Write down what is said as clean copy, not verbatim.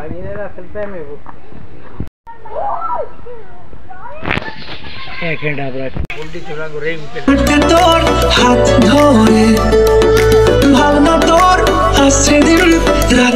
एक घंटा उल्टी चुरा को रेंग पे তোর হাত ধরে ভাবনা তোর আসছে দিন